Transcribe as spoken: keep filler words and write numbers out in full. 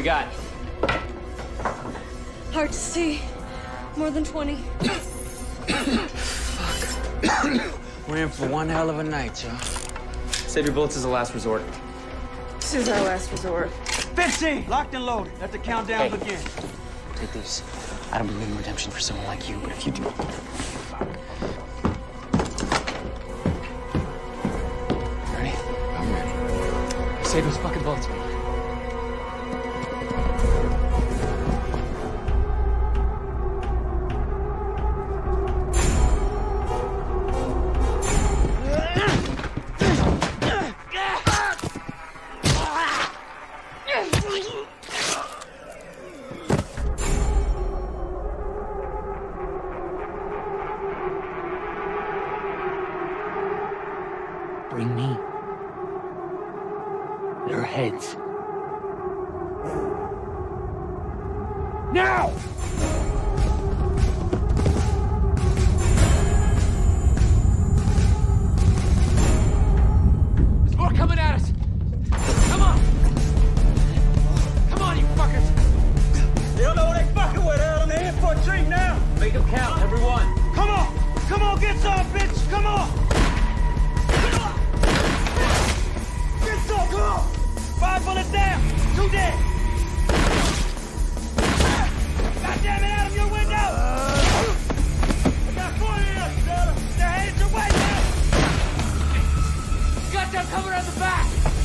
got? Hard to see. More than twenty. Fuck. We're in for one hell of a night, y'all. Save your bullets as a last resort. This is our last resort. fifteen! Locked and loaded. Let the countdown Hey. begin. Take these. I don't believe in redemption for someone like you, but if you do... Ready? I'm ready. Save those fucking bullets, man. Bring me their heads. Now! There's more coming at us! Come on! Come on, you fuckers! They don't know what they fucking with, Earl. They're in for a treat now. Make them count, everyone. Come on! Come on, get some, bitch! Come on! Get some, come on! Five bullets down! Two dead! God damn it, Adam, your window! I got four of you, brother! They're headed your way now! Got them coming out the back!